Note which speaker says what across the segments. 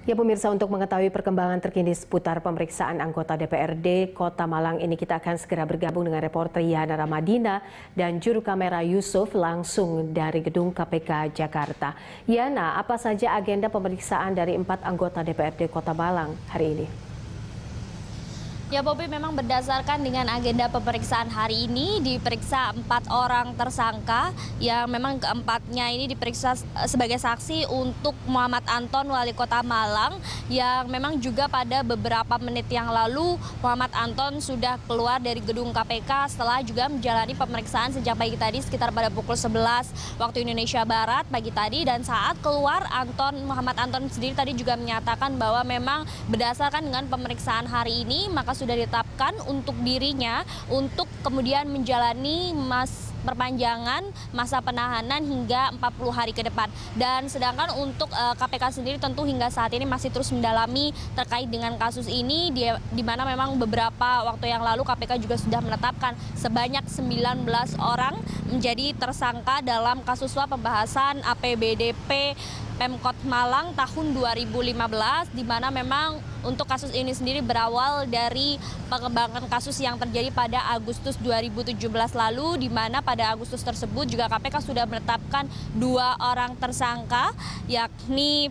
Speaker 1: Ya pemirsa, untuk mengetahui perkembangan terkini seputar pemeriksaan anggota DPRD Kota Malang ini, kita akan segera bergabung dengan reporter Yana Ramadina dan juru kamera Yusuf langsung dari gedung KPK Jakarta. Yana, apa saja agenda pemeriksaan dari 4 anggota DPRD Kota Malang hari ini?
Speaker 2: Ya Bobi, memang berdasarkan dengan agenda pemeriksaan hari ini diperiksa 4 orang tersangka yang memang keempatnya ini diperiksa sebagai saksi untuk Muhammad Anton, wali kota Malang, yang memang juga pada beberapa menit yang lalu Muhammad Anton sudah keluar dari gedung KPK setelah juga menjalani pemeriksaan sejak pagi tadi sekitar pada pukul 11 waktu Indonesia Barat pagi tadi. Dan saat keluar, Muhammad Anton sendiri tadi juga menyatakan bahwa memang berdasarkan dengan pemeriksaan hari ini maka sudah ditetapkan untuk dirinya untuk kemudian menjalani perpanjangan masa penahanan hingga 40 hari ke depan. Dan sedangkan untuk KPK sendiri tentu hingga saat ini masih terus mendalami terkait dengan kasus ini, di mana memang beberapa waktu yang lalu KPK juga sudah menetapkan sebanyak 19 orang menjadi tersangka dalam kasus suap pembahasan APBDP Pemkot Malang tahun 2015, di mana memang untuk kasus ini sendiri berawal dari pengembangan kasus yang terjadi pada Agustus 2017 lalu, di mana pada Agustus tersebut juga KPK sudah menetapkan 2 orang tersangka, yakni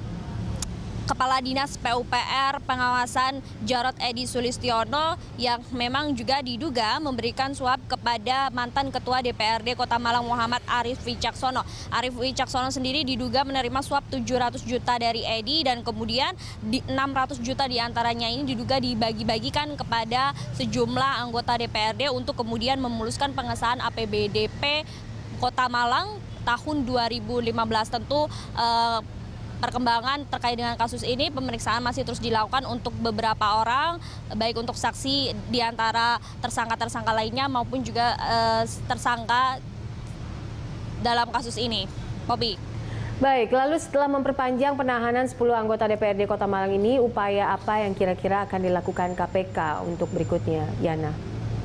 Speaker 2: Kepala Dinas PUPR Pengawasan Jarod Edi Sulistiono yang memang juga diduga memberikan suap kepada mantan Ketua DPRD Kota Malang Muhammad Arief Wicaksono. Arief Wicaksono sendiri diduga menerima suap 700 juta dari Edi, dan kemudian 600 juta diantaranya ini diduga dibagi-bagikan kepada sejumlah anggota DPRD untuk kemudian memuluskan pengesahan APBDP Kota Malang tahun 2015. Tentu perkembangan terkait dengan kasus ini, pemeriksaan masih terus dilakukan untuk beberapa orang, baik untuk saksi di antara tersangka-tersangka lainnya maupun juga tersangka dalam kasus ini. Bobi.
Speaker 1: Baik, lalu setelah memperpanjang penahanan 10 anggota DPRD Kota Malang ini, upaya apa yang kira-kira akan dilakukan KPK untuk berikutnya, Yana?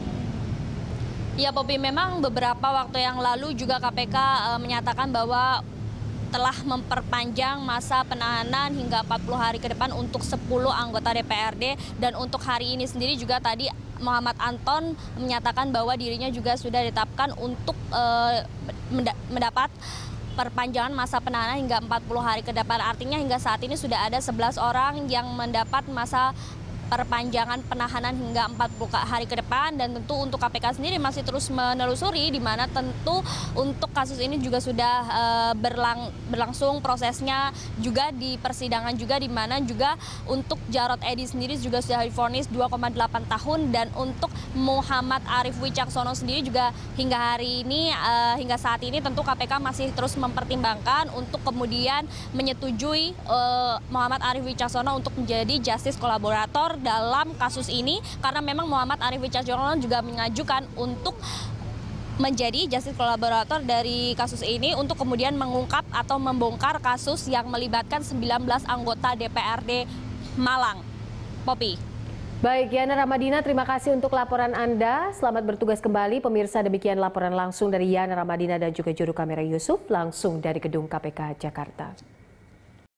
Speaker 2: Ya Bobi, memang beberapa waktu yang lalu juga KPK menyatakan bahwa telah memperpanjang masa penahanan hingga 40 hari ke depan untuk 10 anggota DPRD. Dan untuk hari ini sendiri juga tadi Muhammad Anton menyatakan bahwa dirinya juga sudah ditetapkan untuk mendapat perpanjangan masa penahanan hingga 40 hari ke depan. Artinya hingga saat ini sudah ada 11 orang yang mendapat masa perpanjangan penahanan hingga 40 hari ke depan. Dan tentu untuk KPK sendiri masih terus menelusuri, di mana tentu untuk kasus ini juga sudah berlangsung prosesnya juga di persidangan juga, di mana juga untuk Jarod Edi sendiri juga sudah divonis 2,8 tahun, dan untuk Muhammad Arief Wicaksono sendiri juga hingga hari ini hingga saat ini tentu KPK masih terus mempertimbangkan untuk kemudian menyetujui Muhammad Arief Wicaksono untuk menjadi justice kolaborator dalam kasus ini, karena memang Muhammad Arief Wicaksono juga mengajukan untuk menjadi justice kolaborator dari kasus ini untuk kemudian mengungkap atau membongkar kasus yang melibatkan 19 anggota DPRD Malang. Popi.
Speaker 1: Baik, Yana Ramadina, terima kasih untuk laporan Anda. Selamat bertugas kembali. Pemirsa, demikian laporan langsung dari Yana Ramadina dan juga juru kamera Yusuf langsung dari gedung KPK Jakarta.